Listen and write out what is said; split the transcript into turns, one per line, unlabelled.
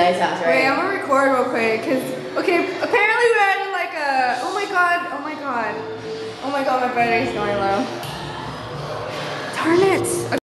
nice house, right?
Wait, I'm gonna record real quick, cause okay, apparently we're at like a. Oh my god! Oh my god! Oh my god! My battery's going low. Darn it!